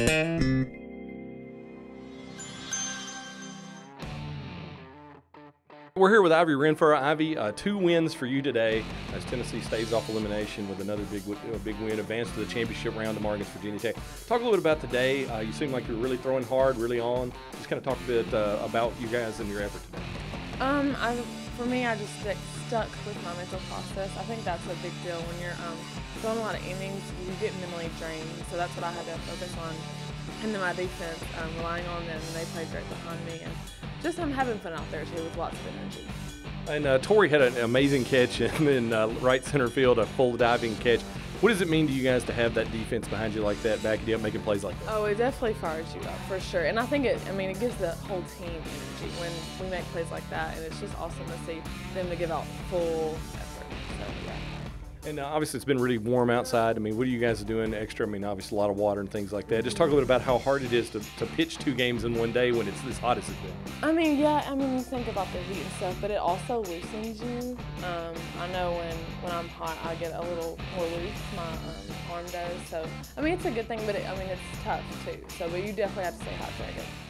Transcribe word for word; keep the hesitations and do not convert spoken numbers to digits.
We're here with Ivy Renfroe. Ivy, uh, two wins for you today as Tennessee staves off elimination with another big uh, big win, advance to the championship round tomorrow against Virginia Tech. Talk a little bit about today. Uh, you seem like you're really throwing hard, really on. Just kind of talk a bit uh, about you guys and your effort today. Um, I, for me, I just stick, stuck with my mental process. I think that's a big deal when you're um, throwing a lot of innings. You get mentally drained, so that's what I had to focus on. And then my defense, um, relying on them, and they played great behind me. And just I'm having fun out there too with lots of energy. And uh, Tori had an amazing catch in, in uh, right center field, a full diving catch. What does it mean to you guys to have that defense behind you like that, backing you up, making plays like that? Oh, it definitely fires you up for sure. And I think it, I mean, it gives the whole team energy when we make plays like that. And it's just awesome to see them to give out full effort. So, yeah. And uh, obviously it's been really warm outside. I mean, what are you guys doing extra? I mean, obviously a lot of water and things like that. Just talk a little bit about how hard it is to, to pitch two games in one day when it's as hot as it's been. I mean, yeah, I mean, you think about the heat and stuff, but it also loosens you. Um, I know when, when I'm hot, I get a little more loose, my um, arm does. So, I mean, it's a good thing, but it, I mean, it's tough too. So, but you definitely have to stay hydrated.